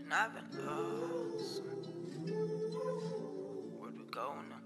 I've been lost. Where'd we go now?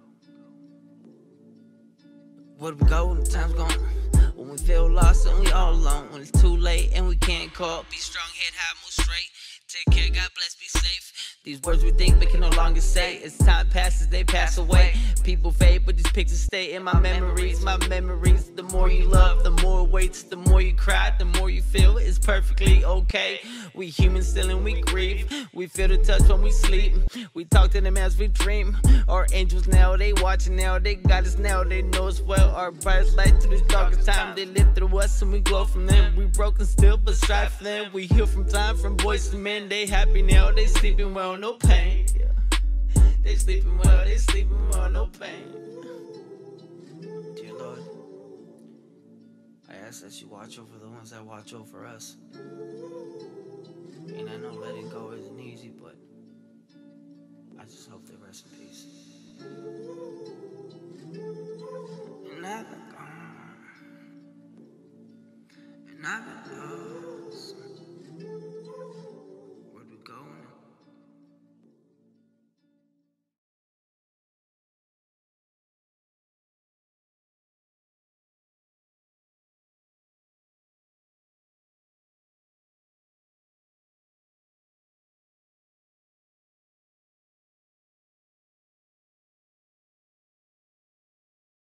Where'd we go when the time's gone? When we feel lost and we all alone. When it's too late and we can't call. Be strong, head high, move straight. Take care, God bless, be safe. These words we think we can no longer say. As time passes, they pass away. People fade, but these pictures stay in my memories. My memories, the more you love, the more it waits. The more you cry, the more you feel it's perfectly okay. We humans still and we grieve. We feel the touch when we sleep. We talk to them as we dream. Our angels now, they watching now. They got us now, they know us well. Our brightest light through this darkest time. They live through us and we glow from them. We broken still, but strive for them. We heal from time, from boys to men. They happy now, they sleeping well, no pain. They sleeping well, no pain. Dear Lord, I ask that you watch over the ones that watch over us. And I know letting go isn't easy, but I just hope they rest in peace.